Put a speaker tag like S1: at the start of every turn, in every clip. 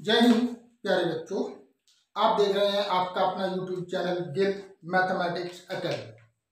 S1: जय हिंद प्यारे बच्चों, आप देख रहे हैं आपका अपना YouTube channel Gill mathematics academy.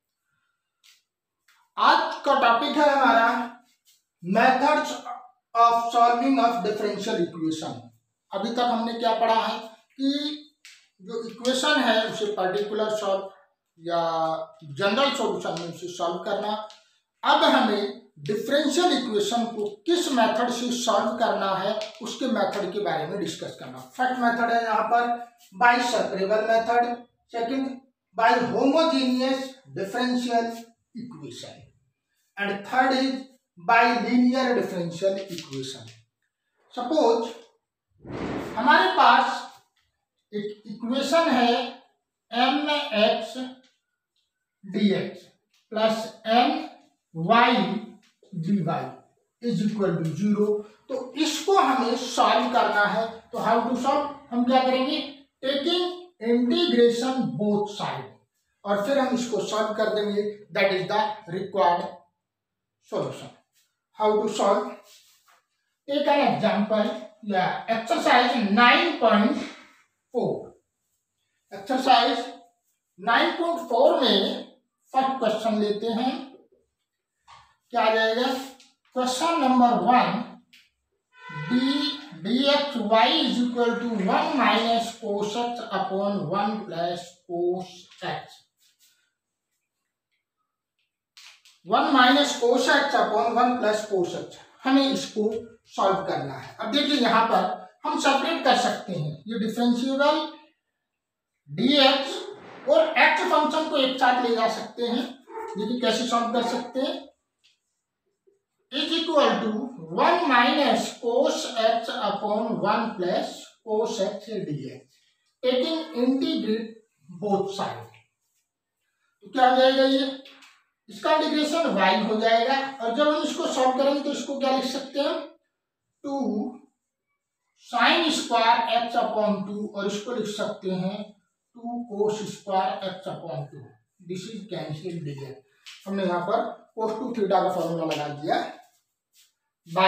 S1: आज का टॉपिक है हमारा methods of solving of differential equation. अभी तक हमने क्या पढ़ा है कि जो इक्वेशन है उसे पर्टिकुलर सॉल्व या जनरल सॉल्यूशन में उसे सॉल्व करना। अब हमें डिफरेंशियल इक्वेशन को किस मेथड से सॉल्व करना है उसके मेथड के बारे में डिस्कस करना। फर्स्ट मेथड है यहाँ पर by separable method, second by homogeneous differential equation and third is by linear differential equation. Suppose हमारे पास एक इक्वेशन है mx dx plus my dy is equal to 0। तो इसको हमें सॉल्व करना है। तो हाउ टू सॉल्व, हम क्या करेंगे, टेकिंग इंटीग्रेशन बोथ साइड और फिर हम इसको सॉल्व कर देंगे। That is the required solution. How to solve, take an example या एक्सरसाइज 9.4। एक्सरसाइज 9.4 में फर्स्ट क्वेश्चन लेते हैं। क्या आ जाएगा, question number 1, dx y is equal to 1 minus cos x upon 1 plus cos x। 1 minus cos x upon 1 plus cos x, हमें इसको solve करना है। अब देखिए यहाँ पर हम सेपरेट कर सकते हैं ये डिफरेंशिएबल dx और x फंक्शन को एक साथ ले जा सकते हैं। देखिए कैसे सॉल्व कर सकते हैं, is equal to 1 minus cos x upon 1 plus cos x dx, taking integrate both side. तो क्या हो जाएगा, ये इसका इंटीग्रेशन y हो जाएगा और जब हम इसको सॉल्व करेंगे तो इसको क्या लिख सकते हैं, 2 साइन स्क्वायर x अपॉन 2 और इसको लिख सकते हैं 2 cos square x upon 2। This is cancel dx। हमने यहाँ पर कोस 2 थीटा का फॉर्मूला लगा दिया by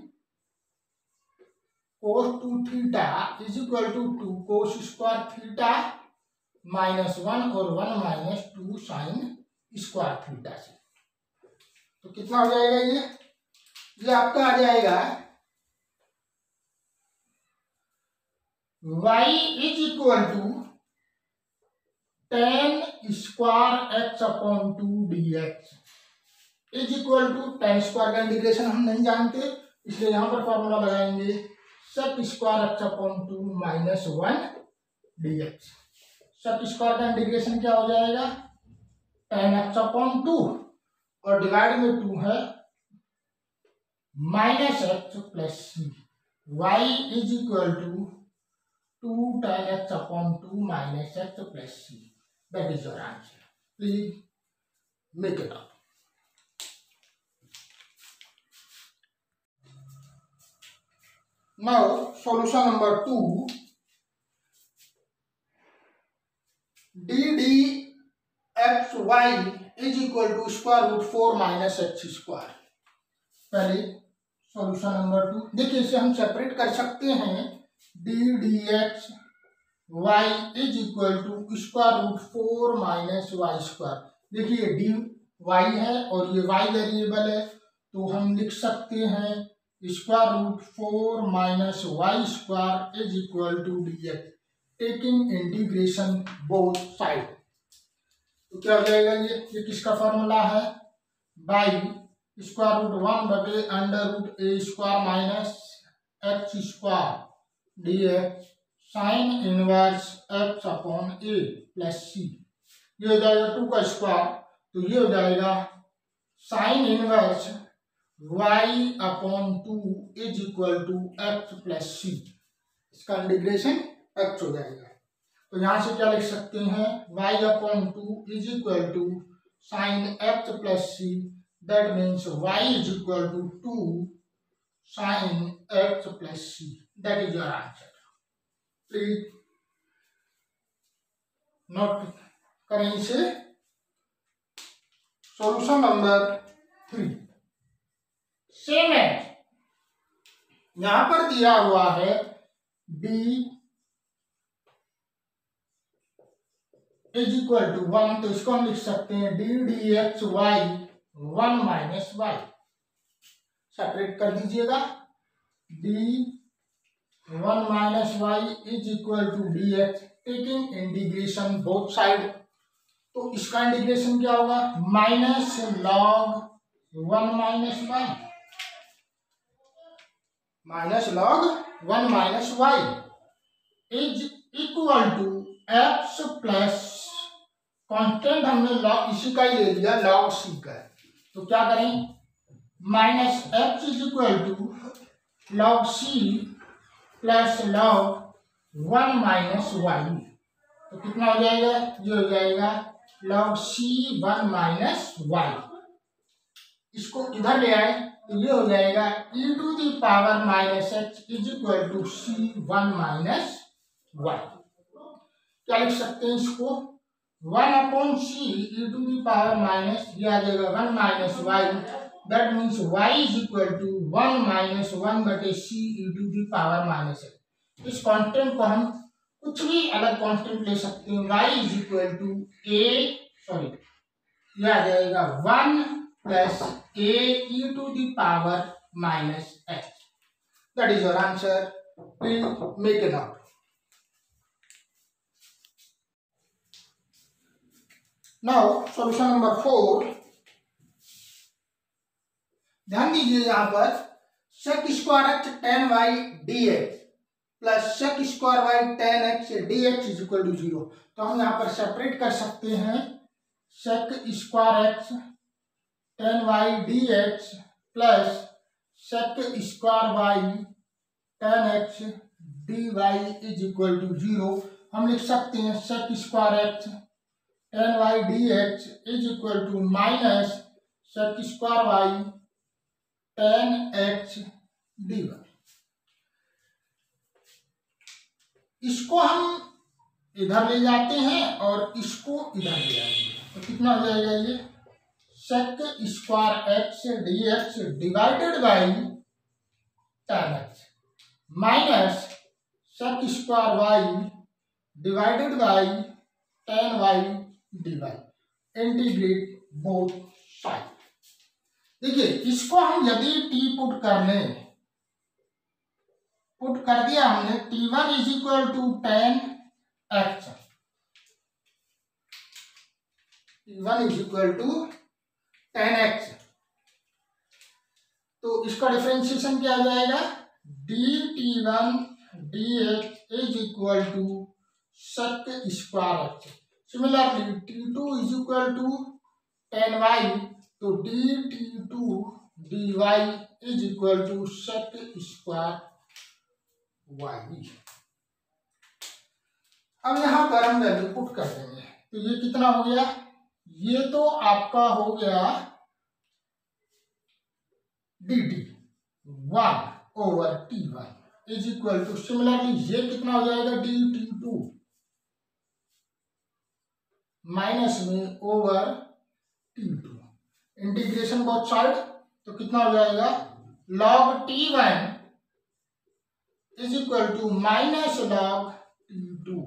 S1: cos 2 theta is equal to 2 cos square theta minus 1 और 1 माइनस 2 साइन स्क्वायर थीटा से। तो कितना हो जाएगा, ये आपका आ जाएगा y is equal to tan square x upon 2 dx is equal to tan square का इंटीग्रेशन हम नहीं जानते, इसलिए यहां पर फॉर्मूला लगाएंगे sec square x upon 2 minus 1 dx। sec square का इंटीग्रेशन क्या हो जाएगा, tan x अपॉन 2 और डिवाइड में 2 है minus x plus c। y is equal to 2 tan x upon 2 minus x plus c। That is your answer. Please make it up. Now solution number 2, ddxy is equal to square root 4 minus x square। पहले solution number 2, देखिए इसे हम separate कर सकते हैं। ddxy is equal to square root 4 minus y square। देखिए dy है और ये y वेरिएबल है, तो हम लिख सकते हैं square root 4 minus y square is equal to dx, taking integration both side. तो क्या हो जाएगा, ये किसका फॉर्मूला है, बाई स्क्वायर रूट 1 बटे under root a square minus x square dx sine inverse x upon a plus c. ये हो जाएगा 2 का स्क्वायर, तो ये हो जाएगा sine inverse y upon 2 is equal to x plus c. इसका इंटीग्रेशन x हो जाएगा। तो यहां से क्या लिख सकते हैं, y upon 2 is equal to sine x plus c. That means y is equal to 2 sine x plus c. That is your answer. Please note करें इसे। सॉल्यूशन नंबर 3, सेम है, यहां पर दिया हुआ है डी इज इक्वल टू 1, तो इसको हम लिख सकते हैं d d x y 1 minus y. Separate कर दीजिएगा, d 1 minus y is equal to d x, taking integration both side. तो इसका इंटीग्रेशन क्या होगा, minus log 1 minus y, minus log 1 minus y is equal to x plus constant हमने log इसी का ही ले लिया, लॉग सी का। तो क्या करें, minus x is equal to log c plus log 1 minus y. तो कितना हो जाएगा, ये हो जाएगा लॉग सी 1 माइनस वाई। इसको इधर ले आए तो ये हो जाएगा e to the power minus x is equal to c 1 minus y. क्या लिख सकते हैं इसको, 1 अपॉन c e to the power minus, ये आ जाएगा 1 minus y, that means y is equal to 1 minus 1 बटे c e to the power minus x. इस कांस्टेंट को हम कुछ भी अलग कांस्टेंट ले सकते हैं, वाई इज इक्वल टू ये आ जाएगा 1 plus a e to the power minus x. That is your answer, please make it note. Now solution number 4, ध्यान दीजिए यहां पर sec square x tan y d x plus sec square y tan x d x is equal to 0। तो हम यहाँ पर separate कर सकते हैं sec square x tan y d x plus sec square y tan x d Y is equal to 0। हम लिख सकते हैं sec square x tan y d x is equal to minus sec square y tan x d y. इसको हम इधर ले जाते हैं और इसको इधर ले आएंगे, तो कितना हो जाएगा, ये sec square x d x divided by tan x minus sec square y divided by tan y d y, integrate both side. देखिए इसको हम यदि टी पुट कर लें, पुट कर दिया हमने, t1 is equal to tan x, t1 is equal to tan x, तो इसका डिफरेंशिएशन क्या आ जाएगा, dt1 dx is equal to sec square x. Similarly t2 is equal to tan y, तो dt2 dy is equal to sec square y. अब यहां पर हम वैल्यू पुट कर देंगे, तो ये कितना हो गया, ये तो आपका हो गया dt 1 over t1 is equal to, similarly ये कितना हो जाएगा dt2 माइनस में over t2, integration both side, तो कितना हो जाएगा log t1 is equal to minus log t2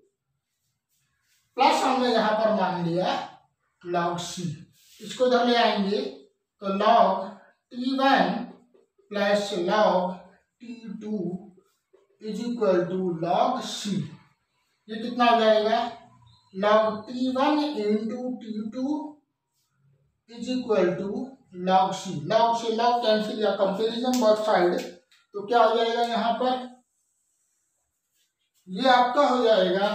S1: plus हमने यहां पर मान लिया log c, इसको इधर ले आएंगे तो log t1 plus log t2 is equal to log c। ये कितना हो जाएगा, log t1 into t2 is equal to log c। log से log कैंसिल या कंपेरिजन बोथ साइड, तो क्या हो जाएगा यहां पर, ये आपका हो जाएगा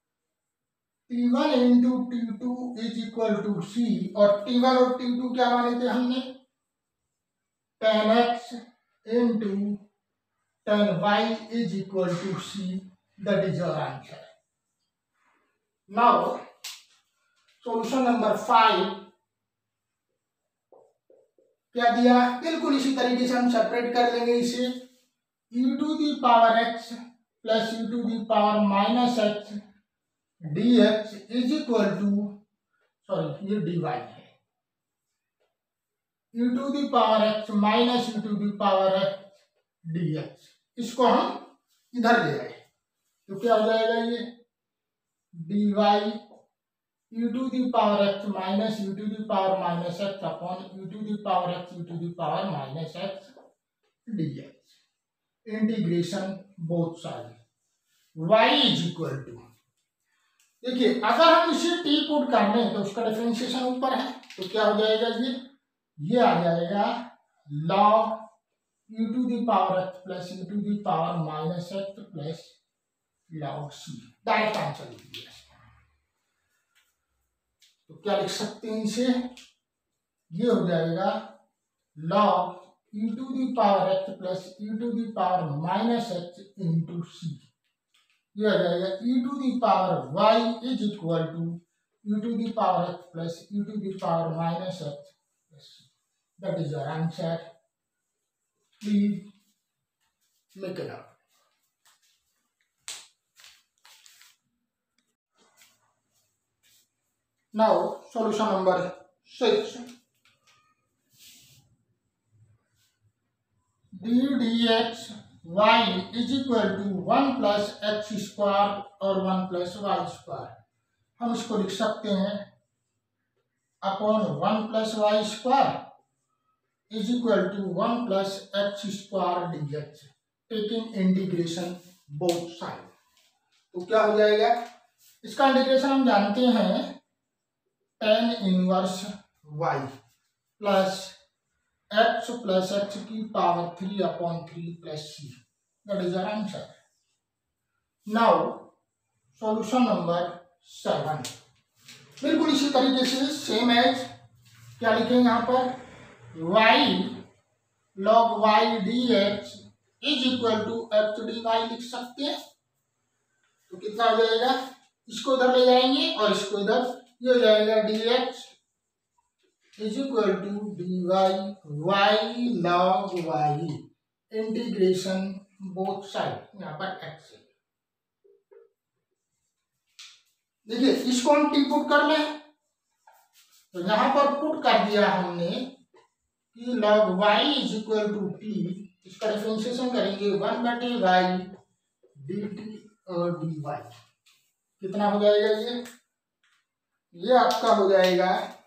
S1: t1 into t2 is equal to c, और t1 और t2 क्या माने थे हमने, tan x into tan y is equal to c, that is your answer. Now solution number 5, क्या दिया, बिल्कुल इसी तरीके से हम सेपरेट कर लेंगे इसे, e to the power x plus e to the power minus x dx is equal to, sorry ये dy है, e to the power x minus e to the power x dx, इसको हम इधर ले आए तो क्या हो जाएगा ये dy e to the power x minus e to the power minus x upon e to the power x e to the power minus x dx integration both side y is equal to, देखिए अगर हम इसे t put कर लें तो उसका differentiation ऊपर है तो क्या हो जाएगा ये आ जाएगा log e to the power x plus e to the power minus x plus log c। Direct answer लिख दिया। तो क्या लिख सकते हैं इसे, ये हो जाएगा log e to the power x plus e to the power minus x into c। ये हो जाएगा e to the power y is equal to e to the power x plus e to the power minus x plus c। That is your answer. Please make it up. Now solution number 6. d dx y is equal to 1 plus x square और 1 plus y square। हम इसको लिख सकते हैं upon 1 plus y square is equal to 1 plus x square dx taking integration both side. तो क्या हो जाएगा, इसका इंटीग्रेशन हम जानते हैं tan inverse y plus x की power 3 upon 3 plus c। That is our answer. Now solution number 7। बिल्कुल इसी तरीके से सेम एज क्या लिखेंगे यहाँ पर y log y dx is equal to x dy लिख सकते हैं। तो कितना हो जाएगा, इसको इधर ले जाएंगे और इसको इधर, ये हो जाएगा dx is equal to dy y log y integration both side. यहाँ पर x है, देखिए इसको हम टी पुट कर लें तो यहाँ पर पुट कर दिया हमने कि log y is equal to t, इसका डिफरेंशिएशन करेंगे 1/y dt और dy। कितना हो जाएगा ये आपका हो जाएगा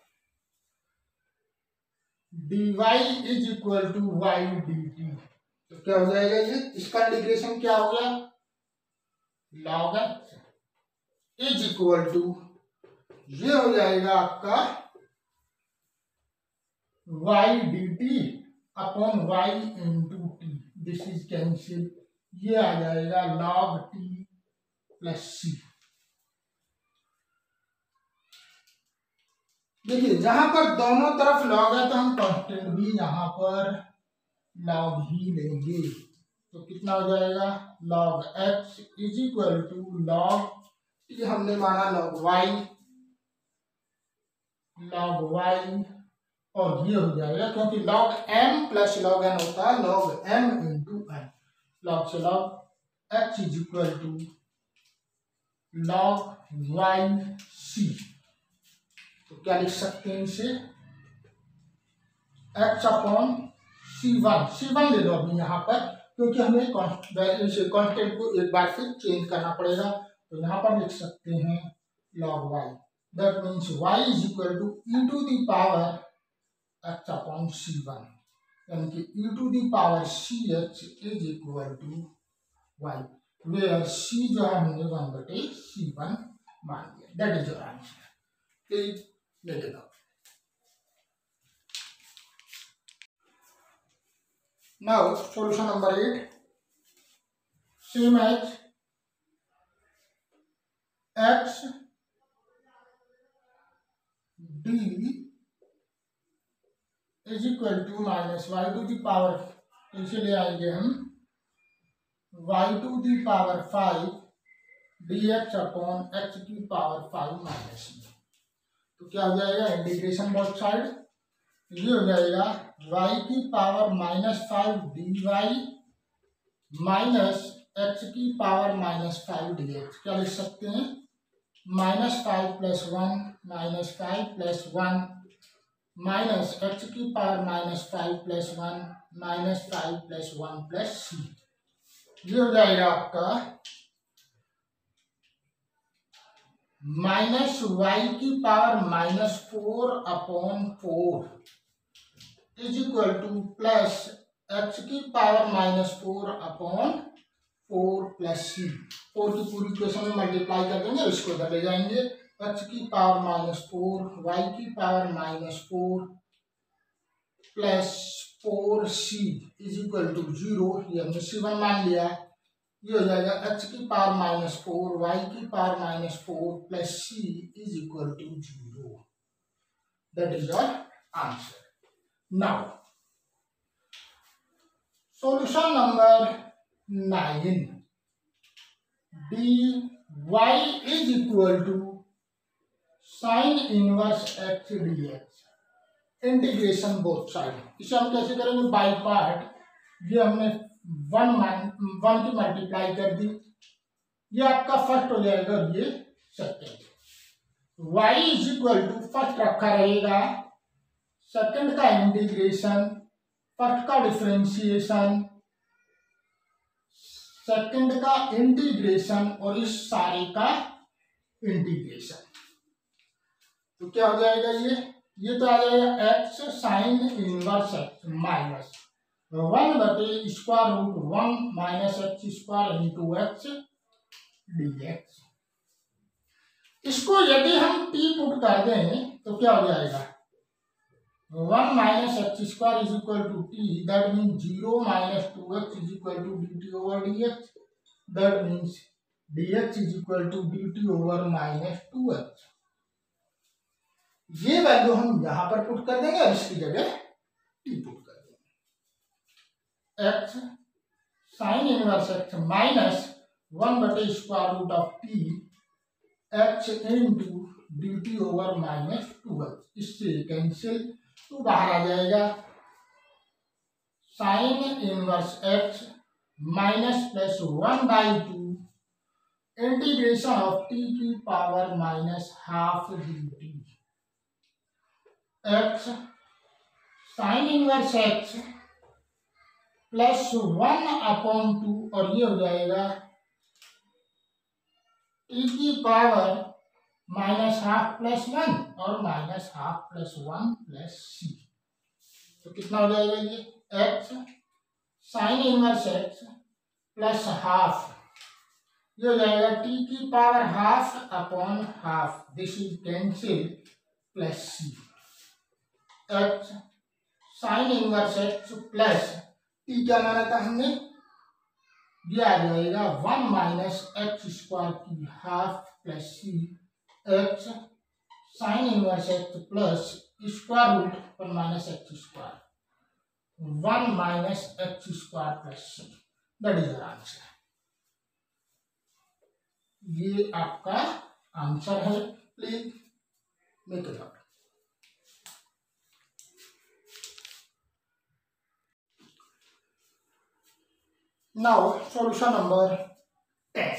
S1: dy is equal to y dt। तो क्या हो जाएगा इसका इंटीग्रेशन क्या हो गया log x is equal to, ये हो जाएगा आपका y dt upon y into t. This is cancel, ये आ जाएगा log t प्लस c। देखिए जहां पर दोनों तरफ log है तो हम कांस्टेंट भी यहाँ पर log ही लेंगे। तो कितना हो जाएगा log x is equal to log, ये हमने माना log y और ये हो जाएगा क्योंकि log m plus log n होता है log m into n। log से log x is equal to log y c। तो क्या लिख सकते हैं इसे x अपॉन c1 ले लो अभी यहाँ पर, क्योंकि हमें कांस्टेंट को एक बार फिर चेंज करना पड़ेगा। तो यहाँ पर लिख सकते हैं log y, that means y is equal to e to the power x upon c1, यानी कि e to the power ch is equal to y, where c जो है हमने 1/c1 मान लिया। That is your answer. Please make it up. Now solution number 8, same as x d is equal to minus y to the power, तो इसे ले आएंगे हम y to the power 5 dx upon x की power 5 minus में। तो क्या हो जाएगा इंटीग्रेशन बोथ साइड, ये हो जाएगा y की पावर -5 dy माइनस x की पावर -5 dx। क्या लिख सकते हैं -5 + 1 -5 + 1 माइनस x की पावर -5 + 1 -5 + 1 + c। ये हो जाएगा आपका माइनस वाई की power -4/4 is equal to plus x की पावर -4/4 प्लस सी। 4 की पूरी इक्वेशन में मल्टीप्लाई कर देंगे, इसको इधर ले जाएंगे। एक्स की पावर -4, वाई की power -4 plus 4c is equal to 0। ये हमने c1 मान लिया। ये हो जाएगा एक्स की पावर -4, वाई की power -4 plus c is equal to 0। That is your answer. Now solution number 9, dy is equal to sine inverse x dx, integration both side. इसे हम कैसे करेंगे? By part. ये हमने 1 की मल्टीप्लाई कर दी, ये आपका फर्स्ट हो जाएगा और ये second. y is equal to first रखा रहेगा, सेकेंड का इंटीग्रेशन, फर्स्ट का डिफरेंशिएशन, सेकेंड का इंटीग्रेशन और इस सारे का इंटीग्रेशन। तो क्या हो जाएगा? ये तो आ जाएगा x sine inverse x minus 1/√1 minus x² into x dx। इसको यदि हम t पुट कर दें तो क्या हो जाएगा? 1 minus x² is equal to t, that means 0 minus 2x is equal to dt/dx, that means dx is equal to dt/-2x। ये वैल्यू हम यहां पर पुट कर देंगे और इसकी जगह t पुट कर देंगे। x sine inverse x minus 1/√t x into dt/-2x, इससे कैंसिल, तो बाहर आ जाएगा sine inverse x minus plus 1/2 integration of t की power -12 dt x sine inverse x plus 1/2 और ये हो जाएगा t की पावर -12 प्लस 1 और -12 प्लस 1 प्लस c। तो कितना हो जाएगा? ये x sine inverse x plus half, ये हो जाएगा t की power ½ this is cancel plus c। x sine inverse x plus t क्या माना था हमने? ये आ जाएगा 1 माइनस x² की half plus c, x sine inverse x plus square root पर minus x², 1 minus x² plus c, that is answer. ये आपका आंसर है। Please make it out. Now solution number 10।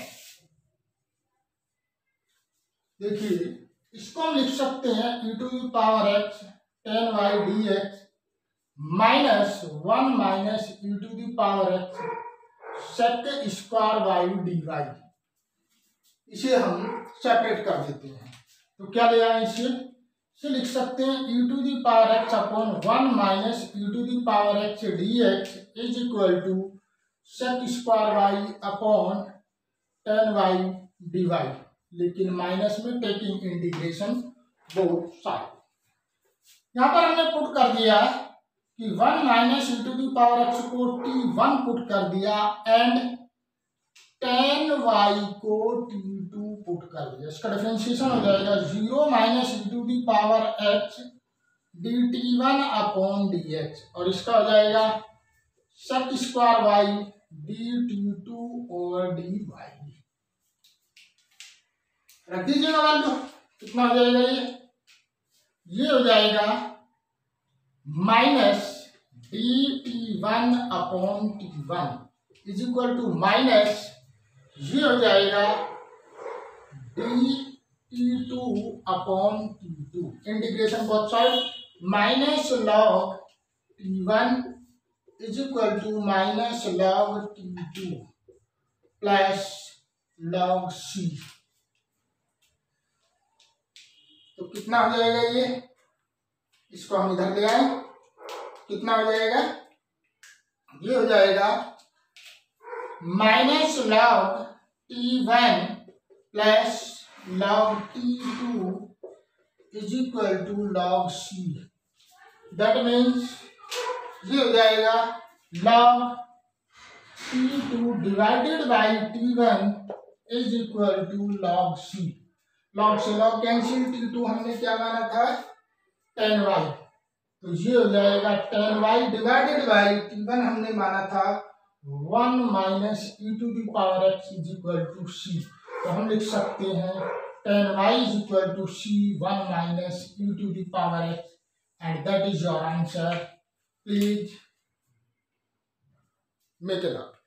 S1: देखिए, इसको हम लिख सकते हैं e⁻x 10y dx minus 1 minus e⁻x sec² dy। इसे हम सेपरेट कर देते हैं, तो क्या ले आए? इसे लिख सकते हैं e⁻x upon 1 minus e⁻x dx is equal to sec² upon 10y dy, लेकिन माइनस में टेकिंग इंटीग्रेशन बोथ साइड। यहां पर हमने पुट कर दिया कि 1 माइनस e⁻x को t1 पुट कर दिया एंड 10y को t2 पुट कर दिया। इसका डिफरेंशिएशन हो जाएगा 0 minus e⁻x dt1 upon dx और इसका हो जाएगा sec² dt2/dy। रख दीजिएगा वैल्यू, कितना हो जाएगा? ये हो जाएगा minus dt1 upon t1 is equal to minus, ये हो जाएगा dt2 upon t2, integration both side, minus log t1 is equal to minus log t2 plus log c. तो कितना हो जाएगा ये, इसको हम इधर ले आए, कितना हो जाएगा, ये हो जाएगा minus log T1 plus log T2 is equal to log c. That means ये हो जाएगा log T2 divided by T1 is equal to log C। log से log कैंसिल, T2 हमने क्या माना था 10y, तो ये हो जाएगा 10y डिवाइडेड बाई T1 हमने माना था 1 minus e to the power x is equal to c। तो हम लिख सकते हैं 10y is equal to c 1 minus e to the power x, and that is your answer. Please make it up.